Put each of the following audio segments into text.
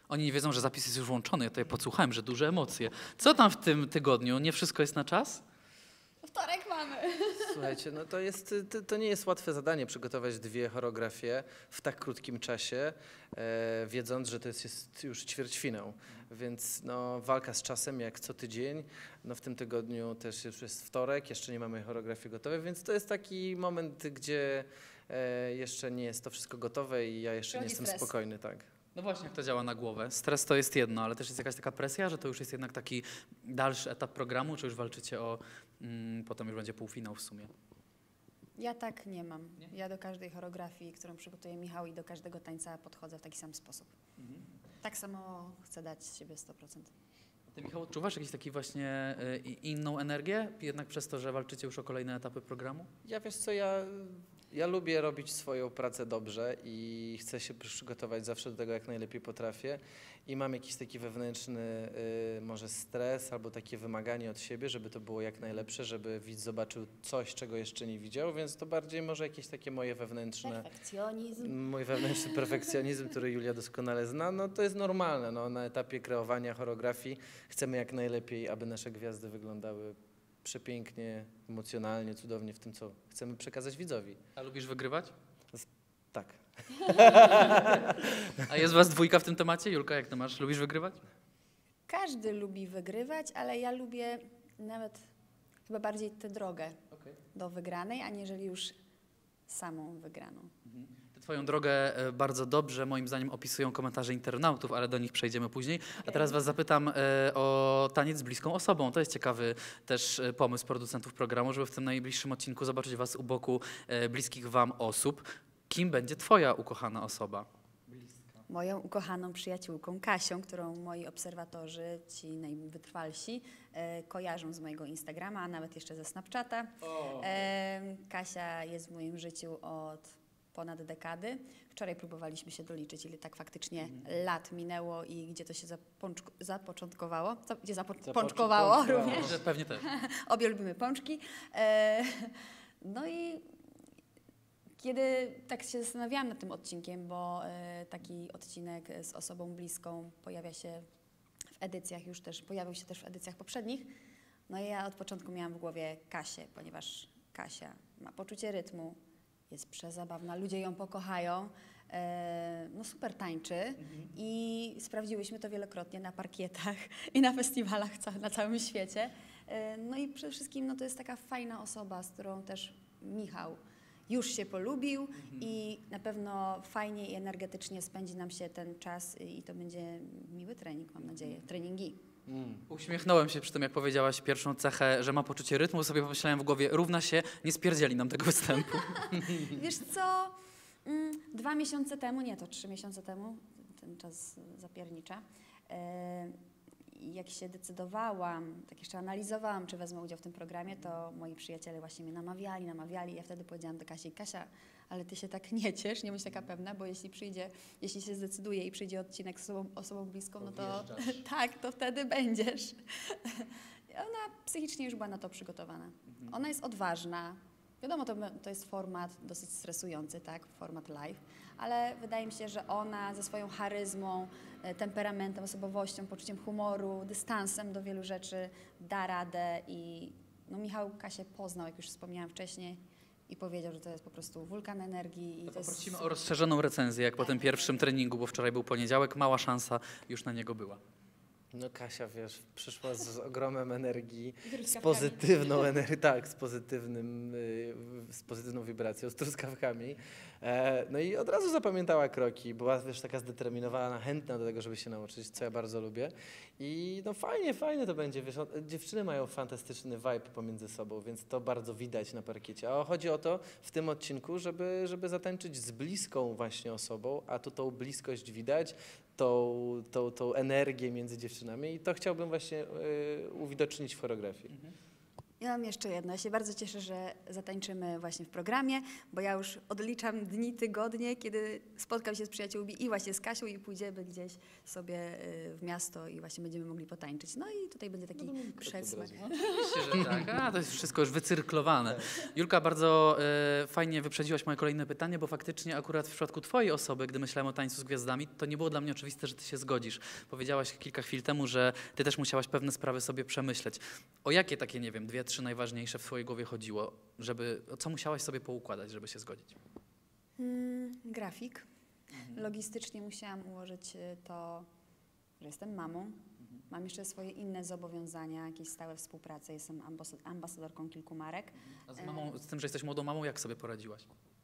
Oni nie wiedzą, że zapis jest już włączony. Ja tutaj podsłuchałem, że duże emocje. Co tam w tym tygodniu? Nie wszystko jest na czas? Wtorek mamy. Słuchajcie, no to nie jest łatwe zadanie przygotować 2 choreografie w tak krótkim czasie, wiedząc, że to jest już ćwierćfinał. Więc no, walka z czasem jak co tydzień. No, w tym tygodniu też już jest wtorek, jeszcze nie mamy choreografii gotowej, więc to jest taki moment, gdzie jeszcze nie jest to wszystko gotowe i ja jeszcze nie jestem spokojny. Tak. No właśnie, jak to działa na głowę. Stres to jest jedno, ale też jest jakaś taka presja, że to już jest jednak taki dalszy etap programu, czy już walczycie o, potem już będzie półfinał w sumie. Ja tak nie mam. Ja do każdej choreografii, którą przygotuje Michał i do każdego tańca podchodzę w taki sam sposób. Tak samo chcę dać z siebie 100%. Ty, Michał, odczuwasz jakiś taki właśnie inną energię, jednak przez to, że walczycie już o kolejne etapy programu? Ja wiesz co, ja lubię robić swoją pracę dobrze i chcę się przygotować zawsze do tego, jak najlepiej potrafię i mam jakiś taki wewnętrzny może stres albo takie wymaganie od siebie, żeby to było jak najlepsze, żeby widz zobaczył coś, czego jeszcze nie widział, więc to bardziej może jakieś takie moje wewnętrzne... Perfekcjonizm. Mój wewnętrzny perfekcjonizm, który Julia doskonale zna, no to jest normalne. No, na etapie kreowania choreografii chcemy jak najlepiej, aby nasze gwiazdy wyglądały przepięknie, emocjonalnie, cudownie w tym, co chcemy przekazać widzowi. A lubisz wygrywać? Tak. A jest was dwójka w tym temacie? Julka, jak to masz? Lubisz wygrywać? Każdy lubi wygrywać, ale ja lubię nawet chyba bardziej tę drogę do wygranej, aniżeli już samą wygraną. Twoją drogę bardzo dobrze, moim zdaniem, opisują komentarze internautów, ale do nich przejdziemy później. A teraz was zapytam o taniec z bliską osobą. To jest ciekawy też pomysł producentów programu, żeby w tym najbliższym odcinku zobaczyć was u boku bliskich wam osób. Kim będzie twoja ukochana osoba? Moją ukochaną przyjaciółką Kasią, którą moi obserwatorzy, ci najwytrwalsi, kojarzą z mojego Instagrama, a nawet jeszcze ze Snapchata. Kasia jest w moim życiu od ponad dekady. Wczoraj próbowaliśmy się doliczyć, ile tak faktycznie lat minęło i gdzie to się zapoczątkowało. Gdzie zapączkowało również. Pewnie też. Obie lubimy pączki. No i kiedy tak się zastanawiałam nad tym odcinkiem, bo taki odcinek z osobą bliską pojawia się w edycjach już też, pojawił się też w edycjach poprzednich, no i ja od początku miałam w głowie Kasię, ponieważ Kasia ma poczucie rytmu, jest przezabawna, ludzie ją pokochają, no super tańczy i sprawdziłyśmy to wielokrotnie na parkietach i na festiwalach na całym świecie. No i przede wszystkim no to jest taka fajna osoba, z którą też Michał już się polubił i na pewno fajnie i energetycznie spędzi nam się ten czas i to będzie miły trening, mam nadzieję, treningi. Uśmiechnąłem się przy tym, jak powiedziałaś pierwszą cechę, że ma poczucie rytmu, sobie pomyślałem w głowie, równa się, nie spierdzieli nam tego występu. Wiesz co, 2 miesiące temu, nie, to 3 miesiące temu, ten czas zapiernicza, jak się decydowałam, tak jeszcze analizowałam, czy wezmę udział w tym programie, to moi przyjaciele właśnie mnie namawiali. Ja wtedy powiedziałam do Kasi, Kasia, ale ty się tak nie ciesz, nie bądź taka pewna, bo jeśli się zdecyduje i przyjdzie odcinek z osobą bliską, no to tak, to wtedy będziesz. Ona psychicznie już była na to przygotowana. Ona jest odważna. Wiadomo, to jest format dosyć stresujący, tak, format live, ale wydaje mi się, że ona ze swoją charyzmą, temperamentem, osobowością, poczuciem humoru, dystansem do wielu rzeczy da radę i no, Michał Kasię poznał, jak już wspomniałam wcześniej, i powiedział, że to jest po prostu wulkan energii. To poprosimy o rozszerzoną recenzję, jak po tym pierwszym treningu, bo wczoraj był poniedziałek, mała szansa już na niego była. No Kasia, wiesz, przyszła z ogromem energii, z pozytywną energią, tak, z pozytywną wibracją, z truskawkami. No i od razu zapamiętała kroki, była, wiesz, taka zdeterminowana, chętna do tego, żeby się nauczyć, co ja bardzo lubię. I no fajnie to będzie, wiesz, dziewczyny mają fantastyczny vibe pomiędzy sobą, więc to bardzo widać na parkiecie. A chodzi o to w tym odcinku, żeby zatańczyć z bliską właśnie osobą, a tu tą bliskość widać, tą energię między dziewczynami i to chciałbym właśnie uwidocznić w choreografii. Ja mam jeszcze jedno. Ja się bardzo cieszę, że zatańczymy właśnie w programie, bo ja już odliczam dni, tygodnie, kiedy spotkam się z przyjaciółmi i właśnie z Kasią i pójdziemy gdzieś sobie w miasto i właśnie będziemy mogli potańczyć. No i tutaj będzie taki przedsmak. Oczywiście, że tak. A, to jest wszystko już wycyrklowane. Julka, bardzo fajnie wyprzedziłaś moje kolejne pytanie, bo faktycznie akurat w przypadku twojej osoby, gdy myślałem o Tańcu z Gwiazdami, to nie było dla mnie oczywiste, że ty się zgodzisz. Powiedziałaś kilka chwil temu, że ty też musiałaś pewne sprawy sobie przemyśleć. O jakie takie, nie wiem, 2-3 najważniejsze w twojej głowie chodziło, co musiałaś sobie poukładać, żeby się zgodzić? Grafik. Logistycznie musiałam ułożyć to, że jestem mamą. Mam jeszcze swoje inne zobowiązania, jakieś stałe współprace. Jestem ambasadorką kilku marek. A z tym, że jesteś młodą mamą, jak sobie poradziłaś?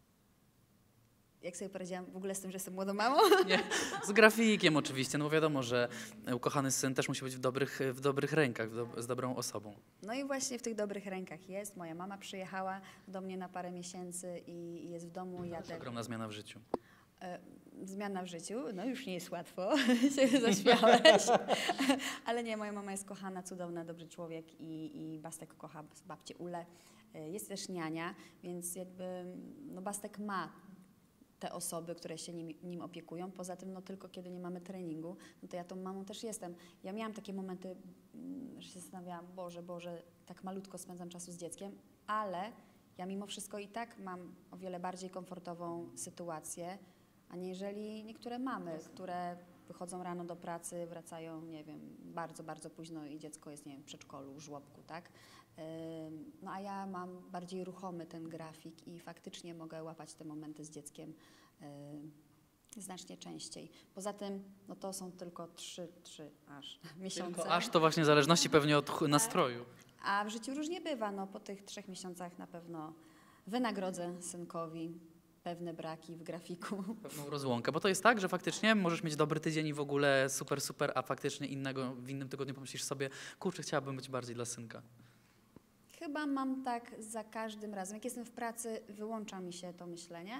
Jak sobie poradziłam w ogóle z tym, że jestem młodą mamą? Nie, z grafikiem oczywiście, no bo wiadomo, że ukochany syn też musi być w dobrych rękach, z dobrą osobą. No i właśnie w tych dobrych rękach jest. Moja mama przyjechała do mnie na parę miesięcy i jest w domu. To jest ogromna zmiana w życiu. Zmiana w życiu, no już nie jest łatwo, się zaśmiałeś, ale nie, moja mama jest kochana, cudowna, dobry człowiek i Bastek kocha babcię Ulę. Jest też niania, więc jakby no Bastek ma te osoby, które się nim opiekują. Poza tym, no tylko kiedy nie mamy treningu, no to ja tą mamą też jestem. Ja miałam takie momenty, że się zastanawiałam, Boże, tak malutko spędzam czasu z dzieckiem, ale ja mimo wszystko i tak mam o wiele bardziej komfortową sytuację, aniżeli niektóre mamy, które wychodzą rano do pracy, wracają, nie wiem, bardzo, bardzo późno i dziecko jest, nie wiem, w przedszkolu, żłobku, tak? No a ja mam bardziej ruchomy ten grafik i faktycznie mogę łapać te momenty z dzieckiem znacznie częściej. Poza tym, no to są tylko 3 aż miesiące. Tylko aż to właśnie w zależności pewnie od nastroju. A w życiu różnie bywa, no po tych 3 miesiącach na pewno wynagrodzę synkowi pewne braki w grafiku. Pewną rozłąkę, bo to jest tak, że faktycznie możesz mieć dobry tydzień i w ogóle super, a faktycznie w innym tygodniu pomyślisz sobie, kurczę, chciałabym być bardziej dla synka. Chyba mam tak za każdym razem. Jak jestem w pracy, wyłącza mi się to myślenie.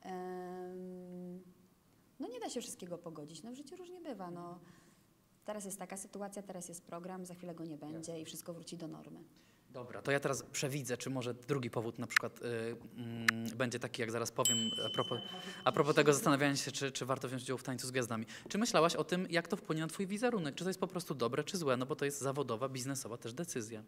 No nie da się wszystkiego pogodzić. No w życiu różnie bywa. No. Teraz jest taka sytuacja, teraz jest program, za chwilę go nie będzie i wszystko wróci do normy. Dobra, to ja teraz przewidzę, czy może drugi powód na przykład będzie taki, jak zaraz powiem, a propos tego zastanawiania się, czy warto wziąć udział w Tańcu z Gwiazdami. Czy myślałaś o tym, jak to wpłynie na twój wizerunek? Czy to jest po prostu dobre, czy złe? No bo to jest zawodowa, biznesowa też decyzja.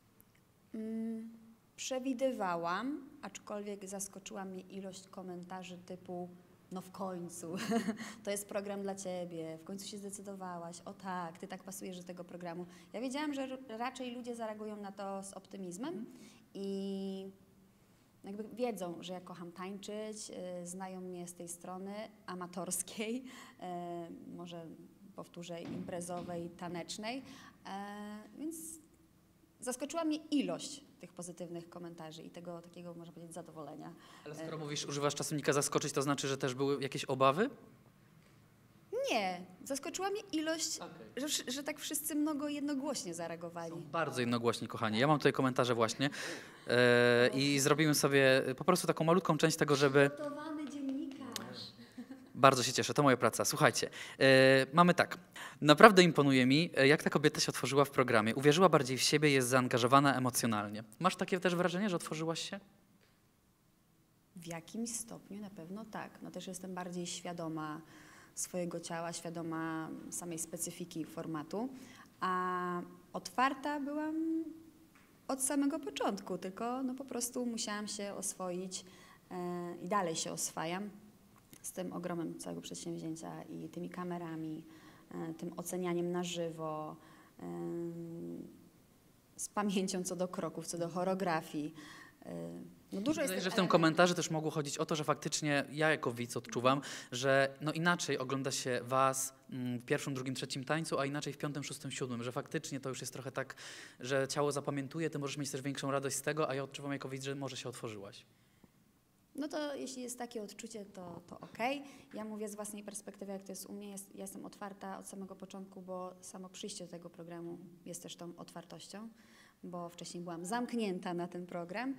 Przewidywałam, aczkolwiek zaskoczyła mnie ilość komentarzy typu no w końcu, to jest program dla ciebie, w końcu się zdecydowałaś, o tak, ty tak pasujesz do tego programu. Ja wiedziałam, że raczej ludzie zareagują na to z optymizmem i jakby wiedzą, że ja kocham tańczyć, znają mnie z tej strony amatorskiej, może powtórzę, imprezowej, tanecznej, więc zaskoczyła mnie ilość tych pozytywnych komentarzy i tego takiego, można powiedzieć, zadowolenia. Ale skoro mówisz, używasz czasownika zaskoczyć, to znaczy, że też były jakieś obawy? Nie, zaskoczyła mnie ilość, że tak wszyscy jednogłośnie zareagowali. Są bardzo jednogłośni, kochani. Ja mam tutaj komentarze właśnie i zrobimy sobie po prostu taką malutką część tego, żeby... Gotowany dziennikarz. Bardzo się cieszę, to moja praca. Słuchajcie, mamy tak. Naprawdę imponuje mi, jak ta kobieta się otworzyła w programie. Uwierzyła bardziej w siebie, jest zaangażowana emocjonalnie. Masz takie też wrażenie, że otworzyłaś się? W jakimś stopniu na pewno tak. No też jestem bardziej świadoma swojego ciała, świadoma samej specyfiki formatu, a otwarta byłam od samego początku, tylko no po prostu musiałam się oswoić i dalej się oswajam z tym ogromem całego przedsięwzięcia i tymi kamerami, tym ocenianiem na żywo, z pamięcią co do kroków, co do choreografii. No dużo jest że w tym komentarzu też mogło chodzić o to, że faktycznie ja jako widz odczuwam, że no inaczej ogląda się was w pierwszym, drugim, trzecim tańcu, a inaczej w piątym, szóstym, siódmym, że faktycznie to już jest trochę tak, że ciało zapamiętuje, ty możesz mieć też większą radość z tego, a ja odczuwam jako widz, że może się otworzyłaś. No to jeśli jest takie odczucie, to okej. Ja mówię z własnej perspektywy, jak to jest u mnie, ja jestem otwarta od samego początku, bo samo przyjście do tego programu jest też tą otwartością, bo wcześniej byłam zamknięta na ten program.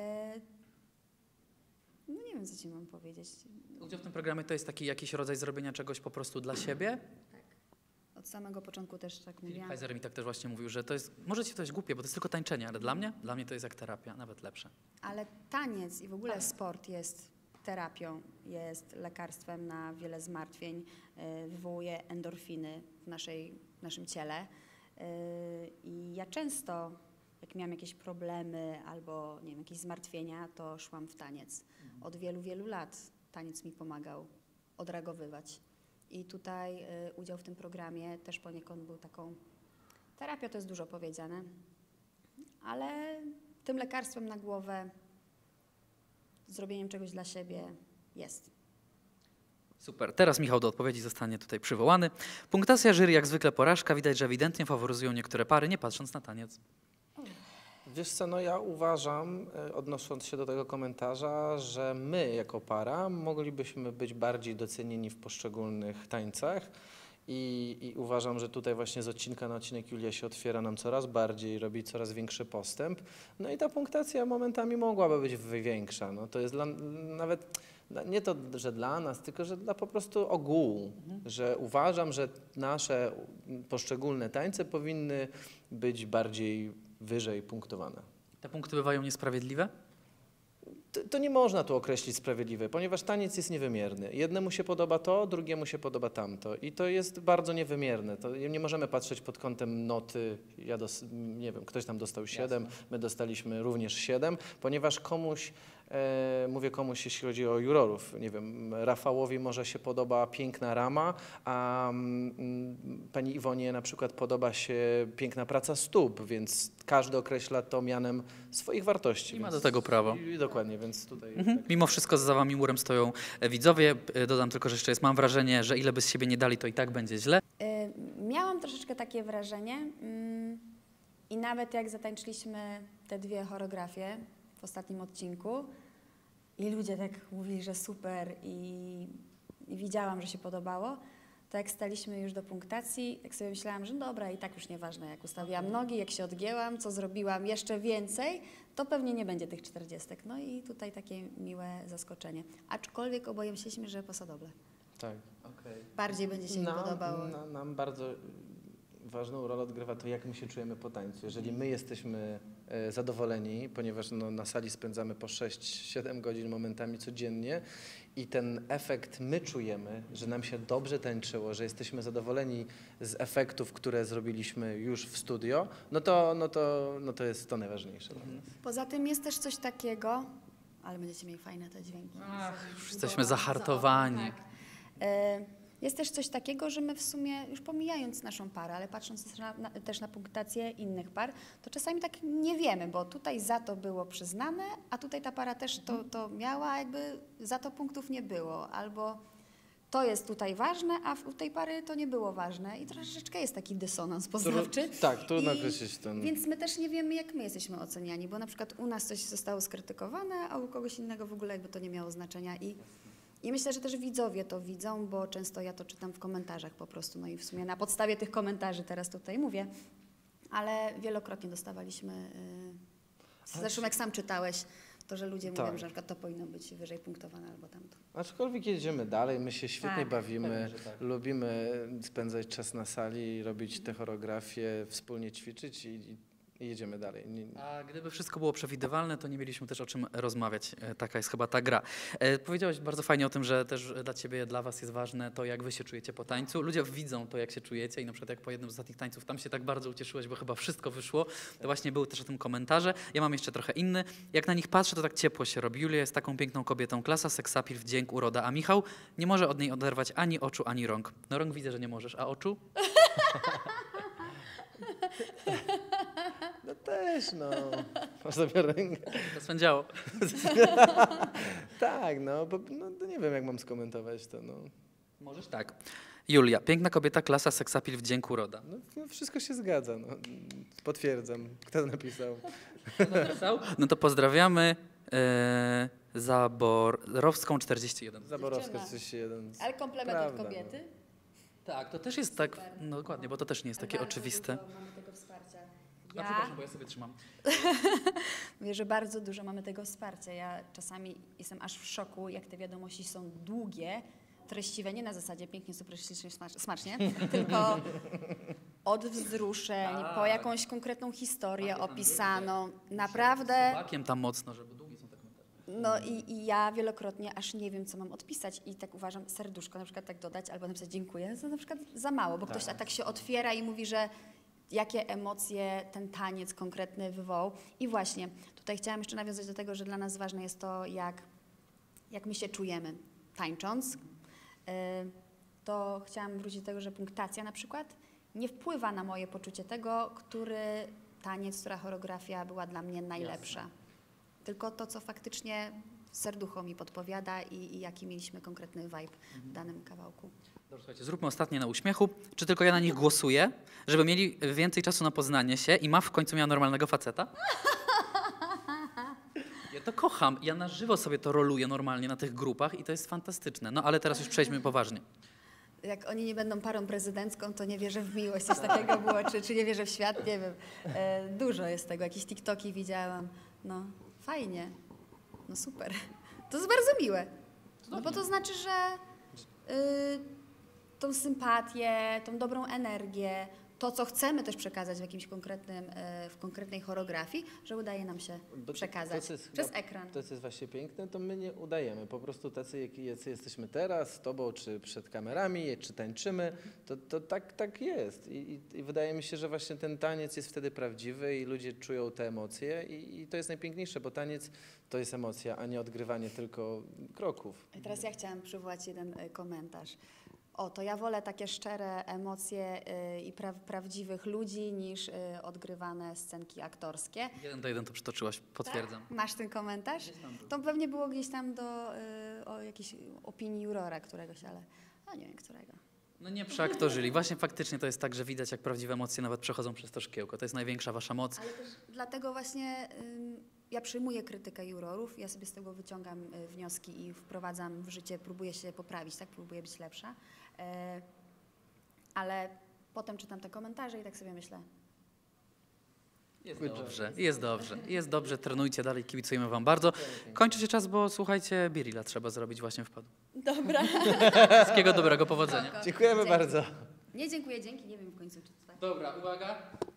No nie wiem, co ci mam powiedzieć. Udział w tym programie to jest taki jakiś rodzaj zrobienia czegoś po prostu dla siebie? Tak. Od samego początku też tak Filip mówiłam. Heiser mi tak też właśnie mówił, że to jest, może ci to jest głupie, bo to jest tylko tańczenie, ale dla mnie to jest jak terapia, nawet lepsze. Ale taniec i w ogóle sport jest terapią, jest lekarstwem na wiele zmartwień, wywołuje endorfiny w naszym ciele. I ja często, jak miałam jakieś problemy albo nie wiem, jakieś zmartwienia, to szłam w taniec. Od wielu, wielu lat taniec mi pomagał odreagowywać. I tutaj udział w tym programie też poniekąd był taką terapią, to jest dużo powiedziane, ale tym lekarstwem na głowę, zrobieniem czegoś dla siebie jest. Super. Teraz Michał do odpowiedzi zostanie tutaj przywołany. Punktacja jury jak zwykle porażka. Widać, że ewidentnie faworyzują niektóre pary, nie patrząc na taniec. Wiesz co, no ja uważam, odnosząc się do tego komentarza, że my jako para moglibyśmy być bardziej docenieni w poszczególnych tańcach i uważam, że tutaj właśnie z odcinka na odcinek Julia się otwiera nam coraz bardziej, robi coraz większy postęp. No i ta punktacja momentami mogłaby być większa. No to jest nawet nie to, że dla nas, tylko że dla po prostu ogółu, że uważam, że nasze poszczególne tańce powinny być bardziej wyżej punktowane. Te punkty bywają niesprawiedliwe? To nie można tu określić sprawiedliwe, ponieważ taniec jest niewymierny. Jednemu się podoba to, drugiemu się podoba tamto i to jest bardzo niewymierne. To nie możemy patrzeć pod kątem noty, nie wiem, ktoś tam dostał 7, my dostaliśmy również 7, ponieważ komuś, mówię komuś, jeśli chodzi o jurorów, nie wiem, Rafałowi może się podoba piękna rama, a pani Iwonie na przykład podoba się piękna praca stóp, więc każdy określa to mianem swoich wartości. I ma więc- do tego prawo. Dokładnie, więc tutaj... Mimo wszystko za wami murem stoją widzowie. Dodam tylko, że jeszcze jest, mam wrażenie, że ile by z siebie nie dali, to i tak będzie źle. Miałam troszeczkę takie wrażenie i nawet jak zatańczyliśmy te 2 choreografie w ostatnim odcinku i ludzie tak mówili, że super i widziałam, że się podobało, to jak staliśmy już do punktacji, tak sobie myślałam, że no dobra, i tak już nieważne, jak ustawiłam nogi, jak się odgięłam, co zrobiłam jeszcze więcej, to pewnie nie będzie tych 40. No i tutaj takie miłe zaskoczenie. Aczkolwiek oboje myśleliśmy, że Pasodoble. Tak. Bardziej będzie się im podobało. Nam bardzo ważną rolę odgrywa to, jak my się czujemy po tańcu. Jeżeli my jesteśmy zadowoleni, ponieważ no, na sali spędzamy po 6-7 godzin momentami codziennie i ten efekt my czujemy, że nam się dobrze tańczyło, że jesteśmy zadowoleni z efektów, które zrobiliśmy już w studio, no to jest to najważniejsze dla nas. Poza tym jest też coś takiego, ale będziecie mieli fajne te dźwięki. Już jesteśmy zahartowani. Tak. Jest też coś takiego, że my w sumie, już pomijając naszą parę, ale patrząc też na punktację innych par, to czasami tak nie wiemy, bo tutaj za to było przyznane, a tutaj ta para też to miała, jakby za to punktów nie było. Albo to jest tutaj ważne, a u tej pary to nie było ważne. I troszeczkę jest taki dysonans poznawczy. Tak, trudno określić ten... Więc my też nie wiemy, jak my jesteśmy oceniani, bo na przykład u nas coś zostało skrytykowane, a u kogoś innego w ogóle jakby to nie miało znaczenia. I myślę, że też widzowie to widzą, bo często ja to czytam w komentarzach po prostu, no i w sumie na podstawie tych komentarzy teraz tutaj mówię, ale wielokrotnie dostawaliśmy, zresztą jak sam czytałeś, to, że ludzie mówią, że na przykład to powinno być wyżej punktowane albo tamto. Aczkolwiek jedziemy dalej, my się świetnie Tak. bawimy, Pewnie, że tak. lubimy spędzać czas na sali, robić te choreografie, wspólnie ćwiczyć i jedziemy dalej. A gdyby wszystko było przewidywalne, to nie mieliśmy też o czym rozmawiać. Taka jest chyba ta gra. Powiedziałeś bardzo fajnie o tym, że też dla ciebie, dla was jest ważne to, jak wy się czujecie po tańcu. Ludzie widzą to, jak się czujecie i na przykład jak po jednym z ostatnich tańców tam się tak bardzo ucieszyłeś, bo chyba wszystko wyszło, to właśnie były też o tym komentarze. Ja mam jeszcze trochę inny. Jak na nich patrzę, to tak ciepło się robi. Julia jest taką piękną kobietą, klasa, seksapil, wdzięk, uroda, a Michał nie może od niej oderwać ani oczu, ani rąk. No rąk widzę, że nie możesz, a oczu? No też, no. Masz sobie rękę. To swędziało. Tak, no, bo no, nie wiem, jak mam skomentować to, no. Możesz tak. Julia, piękna kobieta, klasa, seksapil, wdzięk, uroda. No, wszystko się zgadza, no. Potwierdzam. Kto napisał? Napisał? No to pozdrawiamy Zaborowską 41. Zaborowska Dziewczyna. 31. Ale komplement Prawda, od kobiety? Tak, to też jest tak, no dokładnie, bo to też nie jest takie Bardzo oczywiste. dużo mamy tego wsparcia. A przepraszam, bo ja sobie trzymam. Mówię, że bardzo dużo mamy tego wsparcia. Ja czasami jestem aż w szoku, jak te wiadomości są długie, treściwe, nie na zasadzie pięknie, super, ślicznie, smacznie, tylko od wzruszeń, po jakąś konkretną historię opisaną. Naprawdę. Słowakiem tam mocno, żeby długi są te komentarze. No i ja wielokrotnie aż nie wiem, co mam odpisać i tak uważam, serduszko na przykład tak dodać albo napisać dziękuję, to na przykład za mało, bo ktoś tak się otwiera i mówi, że jakie emocje ten taniec konkretny wywołał. I właśnie, tutaj chciałam jeszcze nawiązać do tego, że dla nas ważne jest to, jak my się czujemy tańcząc. To chciałam wrócić do tego, że punktacja na przykład nie wpływa na moje poczucie tego, który taniec, która choreografia była dla mnie najlepsza. Tylko to, co faktycznie serducho mi podpowiada i jaki mieliśmy konkretny vibe w danym kawałku. Dobrze, słuchajcie, zróbmy ostatnie na uśmiechu. Czy tylko ja na nich głosuję, żeby mieli więcej czasu na poznanie się i w końcu miała normalnego faceta? Ja to kocham. Ja na żywo sobie to roluję normalnie na tych grupach i to jest fantastyczne. No ale teraz już przejdźmy poważnie. Jak oni nie będą parą prezydencką, to nie wierzę w miłość. Coś takiego było, czy nie wierzę w świat, nie wiem. Dużo jest tego, jakieś TikToki widziałam. No, fajnie. No super. To jest bardzo miłe. No bo to znaczy, że tą sympatię, tą dobrą energię, to, co chcemy też przekazać w jakimś w konkretnej choreografii, że udaje nam się przekazać przez ekran. To, co jest właśnie piękne, to my nie udajemy. Po prostu tacy, jacy jesteśmy teraz, z tobą, czy przed kamerami, czy tańczymy, to tak jest. I wydaje mi się, że właśnie ten taniec jest wtedy prawdziwy i ludzie czują te emocje i to jest najpiękniejsze, bo taniec to jest emocja, a nie odgrywanie tylko kroków. I teraz ja chciałam przywołać jeden komentarz. To ja wolę takie szczere emocje i prawdziwych ludzi niż odgrywane scenki aktorskie. 1:1 to przytoczyłaś, potwierdzam. Tak? Masz ten komentarz? To pewnie było gdzieś tam o jakiejś opinii jurora któregoś, ale nie wiem którego. No nie przeaktorzyli. Właśnie faktycznie to jest tak, że widać, jak prawdziwe emocje nawet przechodzą przez to szkiełko. To jest największa wasza moc. Ale też dlatego właśnie ja przyjmuję krytykę jurorów, ja sobie z tego wyciągam wnioski i wprowadzam w życie, próbuję się poprawić, tak, próbuję być lepsza. Ale potem czytam te komentarze i tak sobie myślę. Jest dobrze, trenujcie dalej, kibicujemy wam bardzo. Kończy się czas, bo słuchajcie, birilla trzeba zrobić, właśnie wpadł. Dobra. Wszystkiego dobrego, powodzenia. Dziękujemy bardzo. Nie dziękuję, dzięki, nie wiem w końcu czy tak. Dobra, uwaga.